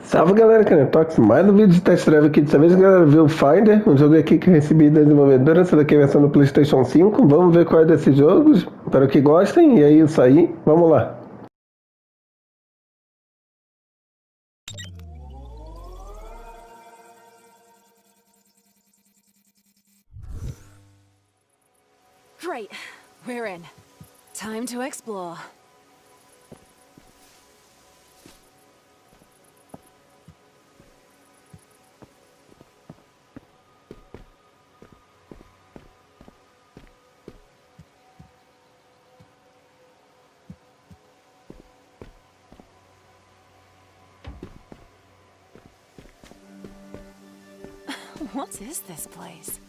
Salve galera, Canetox, mais um vídeo de test drive aqui. Dessa vez galera, viu o Finder, um jogo aqui que eu recebi da desenvolvedora. Essa daqui é a versão do PlayStation 5. Vamos ver qual é desses jogos, espero que gostem. E é isso aí, vamos lá. Great, we're in. Time to explore. What is this place?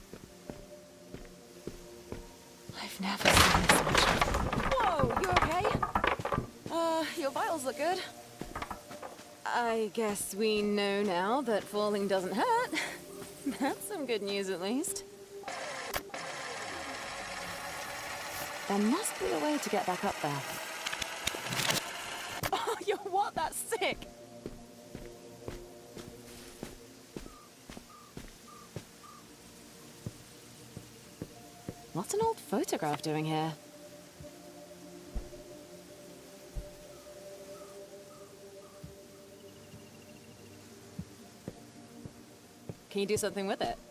I've never seen this much. Whoa, you okay? Your vitals look good. I guess we know now that falling doesn't hurt. That's some good news, at least. There must be a way to get back up there. Oh, yo, what? That's sick! What's an old photograph doing here? Can you do something with it?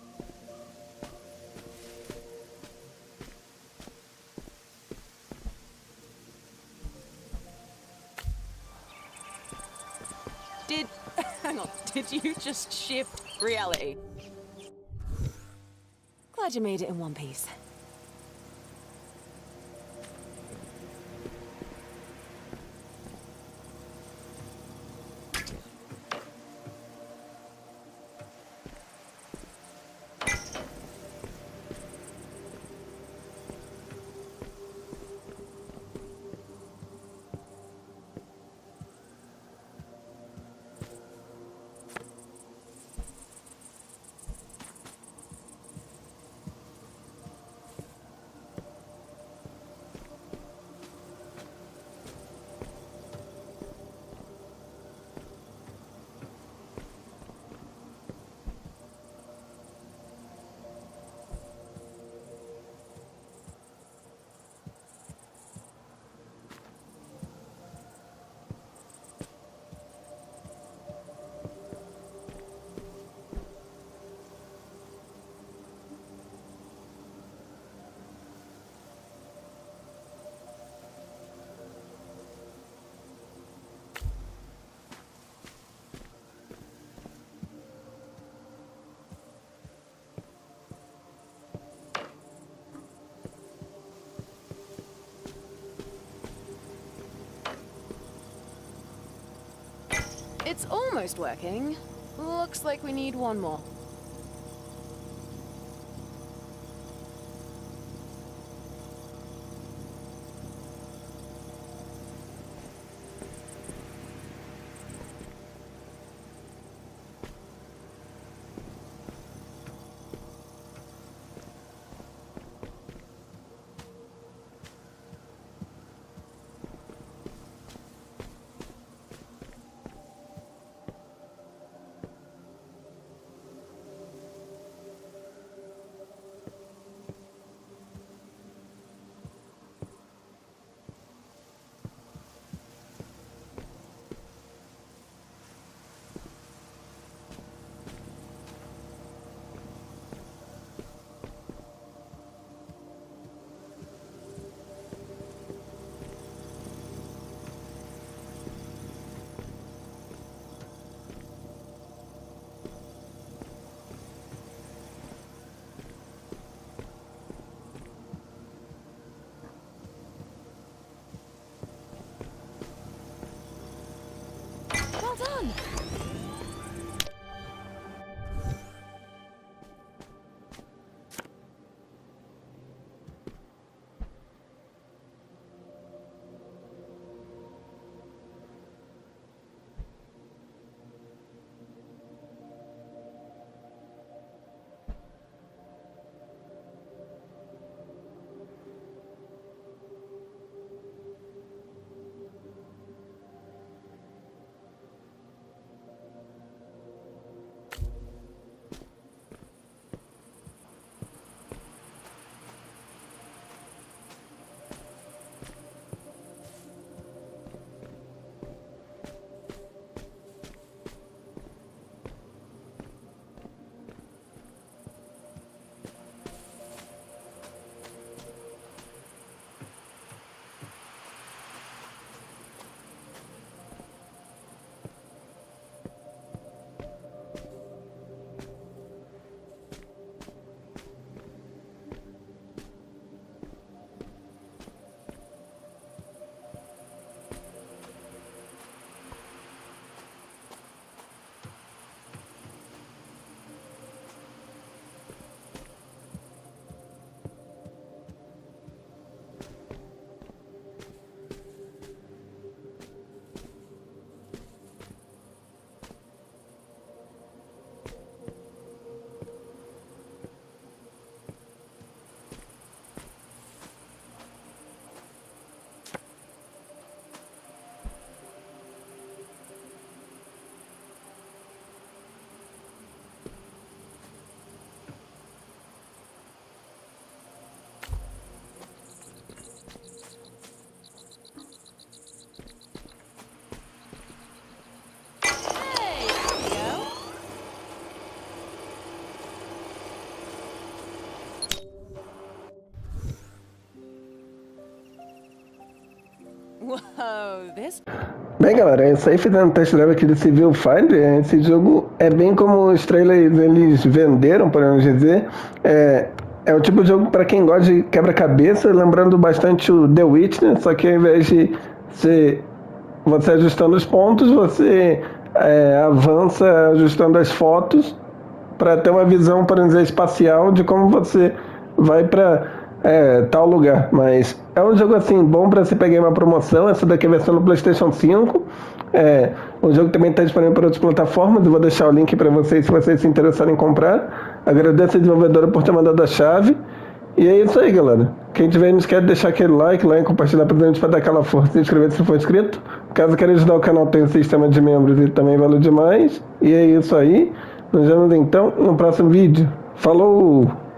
Hang on, did you just shift reality? Glad you made it in one piece. It's almost working. Looks like we need one more. Whoa, this... Bem, galera, é isso aí, fazendo um test drive aqui desse Viewfinder. Esse jogo é bem como os trailers eles venderam, podemos dizer. É o tipo de jogo para quem gosta de quebra-cabeça, lembrando bastante o The Witcher, só que ao invés de você ajustando os pontos, você avança ajustando as fotos para ter uma visão, por exemplo, espacial de como você vai para tal lugar. Mas é um jogo assim bom para você pegar uma promoção. Essa daqui é a versão no PlayStation 5. O jogo também está disponível para outras plataformas. Eu vou deixar o link para vocês se vocês se interessarem em comprar. Agradeço a desenvolvedora por ter mandado a chave. E é isso aí, galera. Quem tiver aí, não esquece de deixar aquele like lá e compartilhar pra gente para dar aquela força. Se inscrever se for inscrito. Caso queira ajudar o canal, tem um sistema de membros e também valeu demais. E é isso aí. Nos vemos então no próximo vídeo. Falou!